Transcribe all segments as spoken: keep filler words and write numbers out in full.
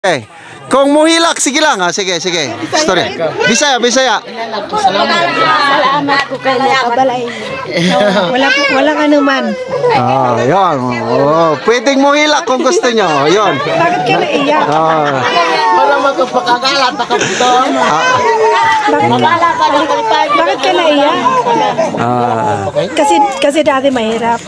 Eh, kung muhilak, sige lang ha. Sige, sige. Story. Bisaya, Bisaya. Salamat ko kay Nakabalay. Wala po, walang anuman. Ah, yun. Oh, pwedeng muhilak kung gusto nyo. Yun. Bakit ka naiyak? Ah. Para magpapakagalat na kapito. Bakit, bakit ka naiyak? Ah. Kasi, kasi dati mahirap.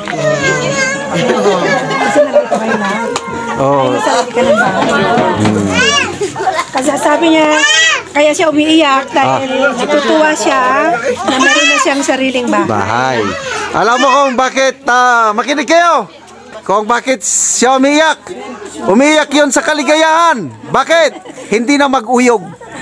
Kasi nandito kayo na. Oh. Sabi ka ng bahay. Kasi sabi niya, kaya siya umiiyak dahil natutuwa siya na meron na siyang sariling bahay. Bahay. Alam mo kung bakit, uh, makinig kayo. Kung bakit siya umiiyak. Umiiyak yun sa kaligayahan. Bakit? Hindi na mag-uyog.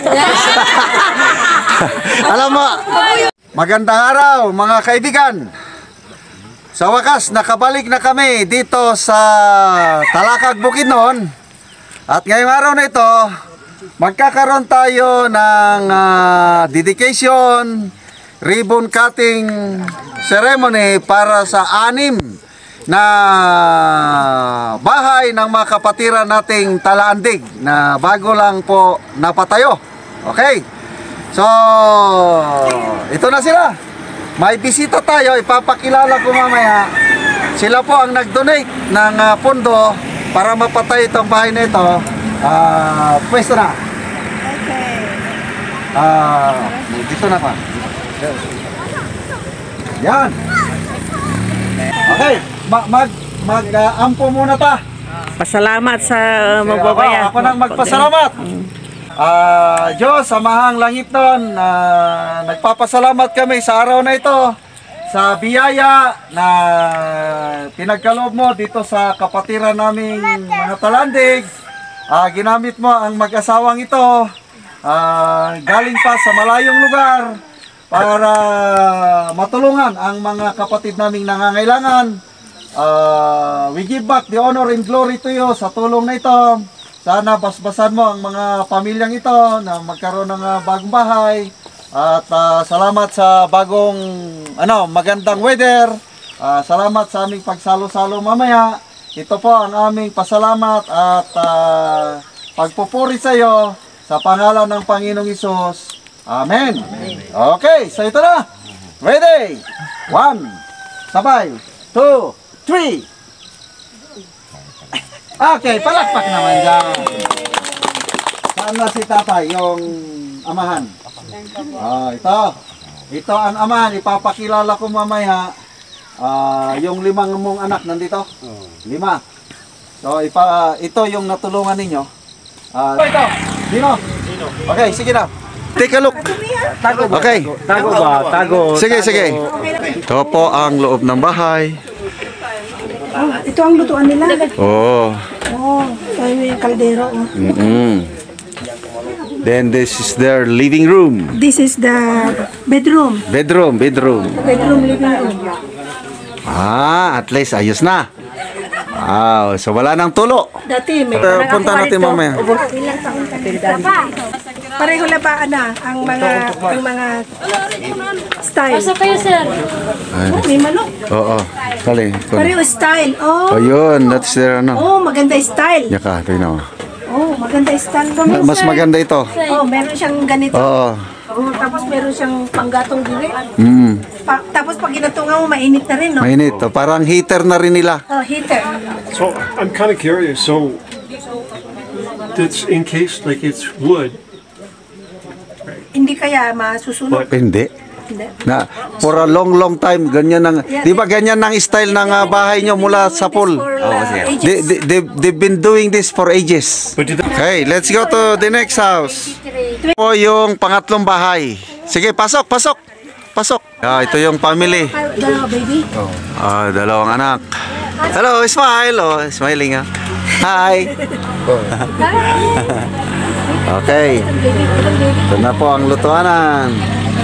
Alam mo, magandang araw mga kaibigan. Sa wakas, nakabalik na kami dito sa Talakag, Bukidnon. At ngayong araw na ito, magkakaroon tayo ng uh, dedication, ribbon cutting ceremony para sa anim na bahay ng mga kapatiran nating Talaandig na bago lang po napatayo. Okay? So, ito na sila. May bisita tayo, ipapakilala ko mamaya. Sila po ang nag-donate ng uh, pondo para mapatay itong bahay na ito. Uh, pwesto na. Okay. Uh, dito na pa. Yan. Okay, mag mag mag uh, ampo muna ta. Pasalamat sa magbabaya. Ako nang magpasalamat. Ah, uh, Diyos, samahang langit nun, uh, nagpapasalamat kami sa araw na ito sa biyaya na pinagkaloob mo dito sa kapatiran naming mga Talandig. Uh, ginamit mo ang mag-asawang ito uh, galing pa sa malayong lugar para matulungan ang mga kapatid naming nangangailangan. Uh, we give back the honor and glory to you sa tulong na ito. Sana basbasan mo ang mga pamilyang ito na magkaroon ng uh, bagong bahay. At uh, salamat sa bagong ano, magandang weather. Uh, salamat sa aming pagsalo-salo mamaya. Ito po ang aming pasalamat at uh, pagpupuri sa iyo sa pangalan ng Panginoong Hesus. Amen. Okay, so ito na. Ready? One, sabay. Two, three. Okay, palakpak naman dyan. Saan na si tatay, yung amahan? Ah, ito. Ito ang amahan, ipapakilala ko mamaya. Ah, yung limang mong anak nandito? Lima. So, ipa, ito yung natulungan ninyo. Ah, ito, Dino. Okay, sige na. Take a look. Okay. Tago ba? Tago. Sige, sige. Ito po ang loob ng bahay. Oh, ito ang lutuan nila. Oh. Oh, may kaldero. Oh. Mm-mm. Then this is their living room. This is the bedroom. Bedroom, bedroom. Bedroom, living room. Ah, at least ayos na. Wow, so wala nang tulo. Dati may Uh, punta natin mamaya. Pareho na ba na ang mga ang mga style? Pasok kayo, sir. Oh, may manok. Oo, kali. Pareho style. Oh. Oh, yun, that's their ano. Oh, maganda style. Yaka, tingnan mo. Oh, maganda style. Ma- Mas maganda ito. Oh, meron siyang ganito. Oo. Oh, tapos meron siyang panggatong dili. Mm. Pa tapos pag ginatungan mo, mainit na rin, no? Mainit. Oh, parang heater na rin nila. Oh, heater. So I'm kind of curious. So it's encased like it's wood, Hindi kaya masusunog. Hindi. Hindi. Na for a long long time ganyan ang di ba ganyan ang style ng uh, bahay nyo mula sa pool. For, uh, ages. They, they, they, they've been doing this for ages. but did they, Okay, let's go to the next house. Ito po yung pangatlong bahay. Sige, pasok, pasok. Pasok. Ah, ito yung family. Ah, dalawa, baby. Ah, dalawang anak. Hello, smile. Oh, smiling ah. Hi. Okay. Ito na po ang lutuanan.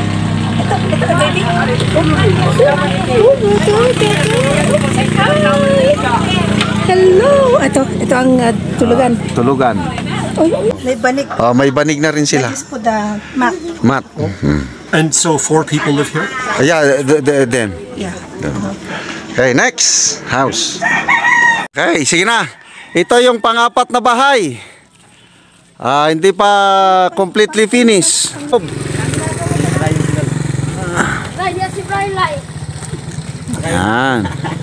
Hello. Ito, ito ang uh, tulugan. Tulugan. Oh, may banig. Oh, may banig na rin sila. This for the mat. Mat. Mhm. and so four people live here. Ah, yeah, the, the, them. Yeah. Okay, next house. Okay, sige na. Ito yung pangapat na bahay. Ah, hindi pa completely finished. Yan.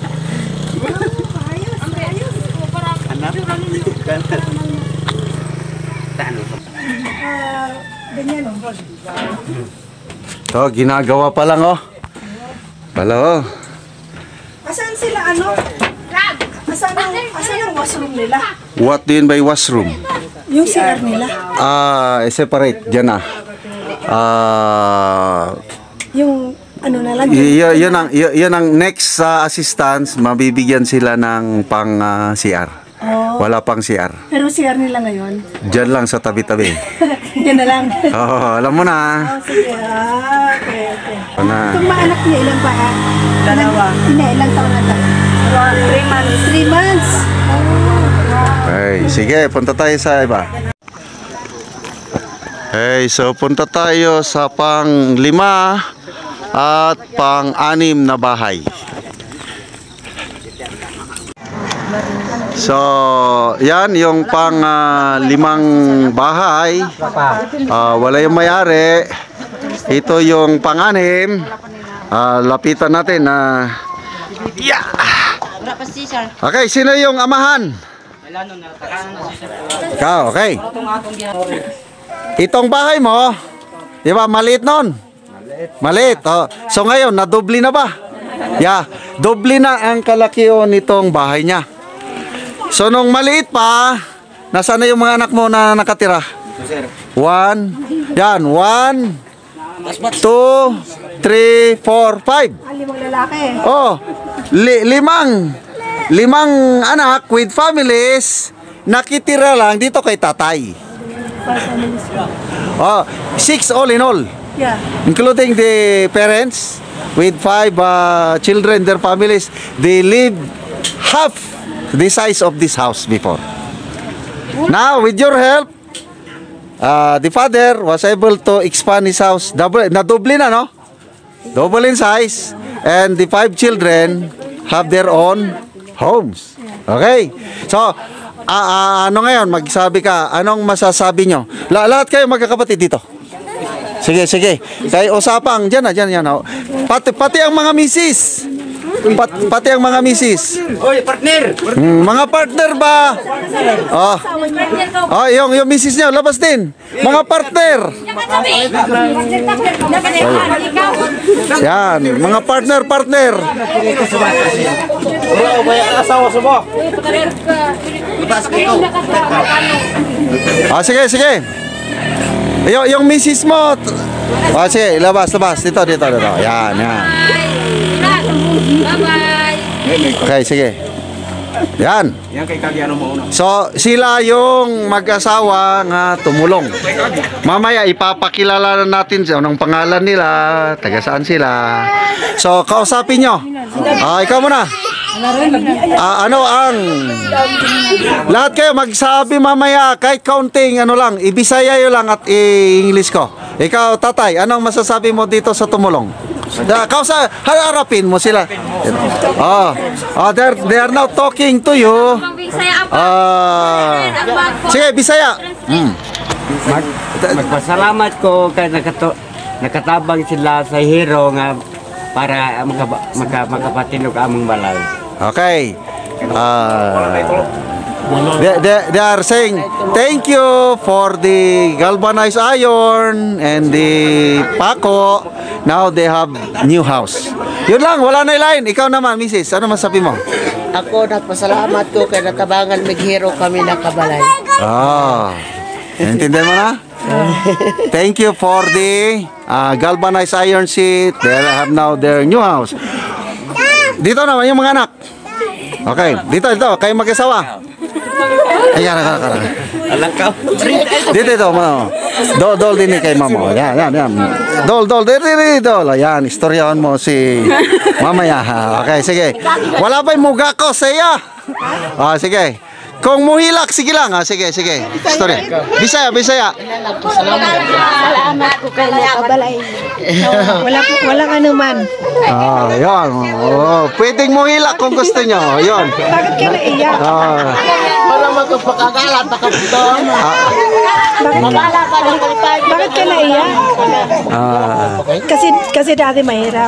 To, ginagawa pa lang oh. Pala oh. Asan sila ano? Asan ang, asan ang washroom nila? What do you mean by washroom? Yung C R nila. Ah, separate diyan na. Ah, Yung ano na lang. y- y- yun ang y- yun ang next sa assistance, mabibigyan sila ng pang ah, C R. Oh. Wala pang C R. Pero C R nila ngayon. Diyan lang sa tabi-tabi. Yan na lang. Oh, alam mo na. Oh, sige. Ah, okay, okay. Ano na. Itong mga anak niya, ilang pa? ah? Dalawa. Ilang, ilang taon na tayo? Three months. Three months. Okay, sige, punta tayo sa iba. Okay, so punta tayo sa pang lima at pang anim na bahay. So, yan yung pang ah, limang bahay. Ah, wala yung may-ari. Ito yung pang-anim. Ah, lapitan natin na yeah. Okay, sino yung amahan? Ikaw, okay. Itong bahay mo, di ba, maliit nun? Maliit. Oh. So ngayon, nadubli na ba? Yeah, dubli na ang kalakihan nitong bahay niya. So nung maliit pa, nasaan na yung mga anak mo na nakatira? One, yan, one, two, three, four, five. Ah, limang lalaki. Oh, li- limang, limang anak with families, nakitira lang dito kay tatay. Oh, six all in all, Yeah. including the parents with five uh, children, their families. They live half the size of this house before. Now, with your help, uh, the father was able to expand his house. Double, na-double na, no? Double in size. And the five children have their own homes. Okay? So, ah, ah, ano ngayon? Magsabi ka, anong masasabi nyo? La lahat kayo magkakapatid dito. Sige, sige. Kay usapang, dyan na, dyan, dyan. Oh. Pati, pati ang mga misis. Pat, pati ang mga misis. Oy, partner! Hmm, mga partner ba? Oh. Oh, yung, yung misis niya, labas din. Mga partner. Yan, mga partner, partner. Wala ba yung asawa sa mo? Ah, sige, sige. Yung, yung misis mo. Ah, sige, labas, labas. Dito, dito, dito. Yan, yan. Okay, sige. Yan. Yan kay Kagiano mo una. So, sila yung mag-asawa nga tumulong. Mamaya ipapakilala na natin sa anong pangalan nila, taga saan sila. So, kausapin nyo. Ah, ikaw muna. Ah, ano ang lahat kayo magsabi mamaya kahit counting ano lang, ibisaya yo lang at i-English ko. Ikaw, tatay, anong masasabi mo dito sa tumulong? Da, kausa harapin mo sila. Oh, oh they're, they are now talking to you. Ah, sige, Bisaya. Hmm. Mag, magpasalamat ko kay nakato, nakatabang sila sa hero nga para maka, maka, makapatinog among balay. Okay. Ah, they, they, they are saying thank you for the galvanized iron and the pako. Now they have new house. Yun lang, wala na line. Ikaw naman, Missus, ano masabi mo? Ako nagpasalamat ko kay natabangan maghiro kami nakabalay. Ah, naintindihan mo na? Thank you for the uh, galvanized iron sheet. They have now their new house. Dito naman yung mga anak. Okay, dito, dito. Kayo mag-asawa. Ayan, ayan, ayan. Alam ka. Dito, dito. Mo. Dol, dol din ni kay mama. Yan, yan, yan. Dol, dol. Dito, dito, dol. Ayan, istoryahan mo si mamaya. Okay, sige. Wala ba yung muga ko sa iya? Ah, sige. Kung muhilak, sige lang. Ah, sige, sige. Story. Bisaya, Bisaya. Salamat ko kay nakabalay. Wala po, walang anuman. Ah, yan. Oh, pwedeng muhilak kung gusto nyo. Yan. Bakit ka naiyak? Ah, Para magpakagalat na kapito. ah, Bakit ka naiyak? Ah, Kasi kasi dati mahirap.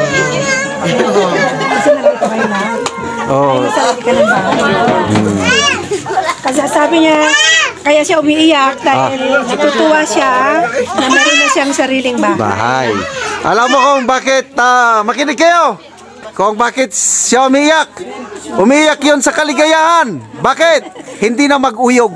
Kasi nandito kayo na. oh. Sarili ka ng bahay. Kasi sabi niya, kaya siya umiiyak dahil natutuwa siya na meron na siyang sariling bahay. Bahay. Alam mo kung bakit, ah, makinig kayo. Kung bakit siya umiyak. Umiyak yun sa kaligayahan. Bakit? Hindi na mag-uyog.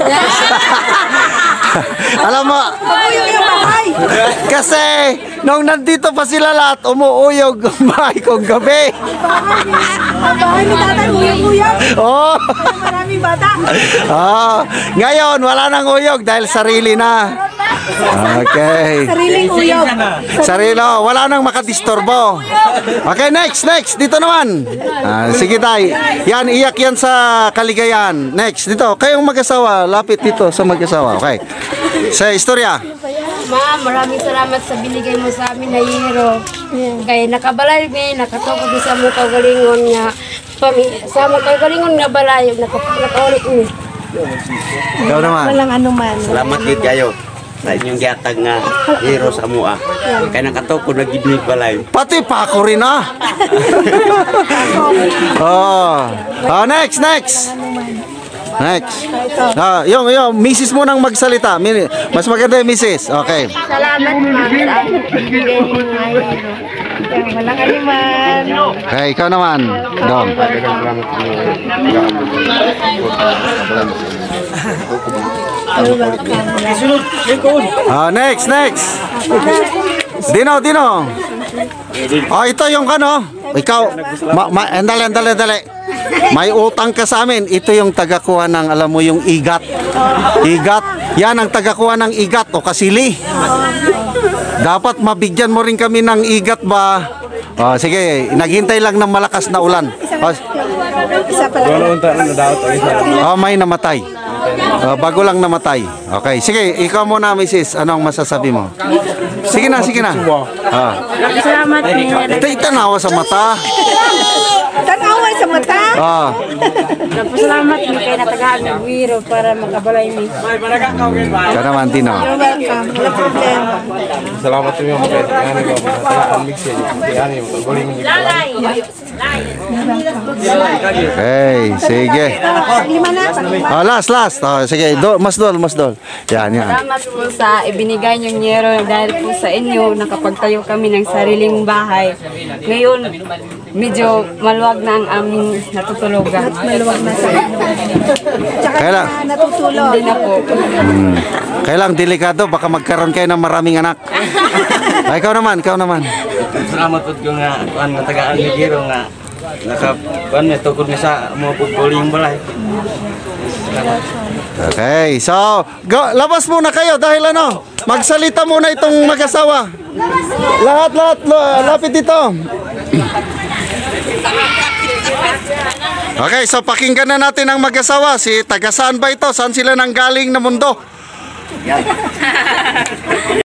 Alam mo, Uyog yung bahay! kasi nung nandito pa sila lahat, umuuyog ang bahay kong gabi. Bahay ni tatay, uyog-uyog. Oh. Maraming bata. Oh, ngayon wala nang uyog dahil sarili na. Okay. Sariling uyog. Sarili, oh, wala nang makadisturbo. Okay, next, next. Dito naman. Ah, sige tay. Yan, iyak yan sa kaligayahan. Next, dito. Kayong mag-asawa, lapit dito sa mag-asawa. Okay. Sa istorya. Ma, maraming salamat sa binigay mo sa amin na hero. Kaya nakabalay mi, nakatukod mi sa mga kagalingon nga. Pami, sa mga kagalingon nga balay, nakaulit mi. Ikaw naman. Walang anuman. Salamat gid kayo sa inyong gihatag nga hero sa mua. Kaya nakatukod na gid mi balay. Pati pa ako rin ah. Oh. Oh, next, next. Next. Ah, yung, yung, misis mo nang magsalita. Min- Mas maganda yung misis. Okay. Salamat ma sa amin binigay mo nga hero. Walang anuman. Okay, ikaw naman. Dong. Ah, next, next. Dino, Dino. Oh, ito yung kano. Ikaw, ma, ma, andali, andali, andali. May utang ka sa amin. Ito yung tagakuha ng, alam mo, yung igat. Igat. Yan ang tagakuha ng igat o kasili. Dapat mabigyan mo rin kami ng igat ba? Oh, sige, naghintay lang ng malakas na ulan. Oh, Isa pala. oh may namatay. Oh, bago lang namatay. Okay, sige, ikaw muna, Missus Anong masasabi mo? Sige na, sige na. Ah. Salamat mi. Ito, itanawa sa mata. Tanawan sa mata. Ah. Salamat mi kay natagaan ng hero para makabalay mi. Ikaw naman, Tino. You're welcome. Walang problema. Salamat sa mga mga ano ko. Salamat mixin. Ano yung guling mo. Okay, sige. Lima na. Oh, last, last. Oh, sige, do, mas dol, mas dol. Yan, yan. Salamat po sa ibinigay niyong hero dahil po sa inyo nakapagtayo kami ng sariling bahay. Ngayon, medyo maluwag na ang aming natutulugan. Maluwag na sa inyo. Tsaka Kailan? na natutulog. Hindi na po. Hmm. Kailang delikado, baka magkaroon kayo ng maraming anak. Ay, ikaw naman, ikaw naman. Salamat po ko nga kuan nga tagaan ni hero nga naka kuan na tukod ni sa mo pugbuling balay. Okay, so, go, labas muna kayo dahil ano, magsalita muna itong mag-asawa. Lahat, lahat, lo- lapit dito. Okay, so pakinggan na natin ang mag-asawa. Si taga saan ba ito? Saan sila nanggaling na mundo?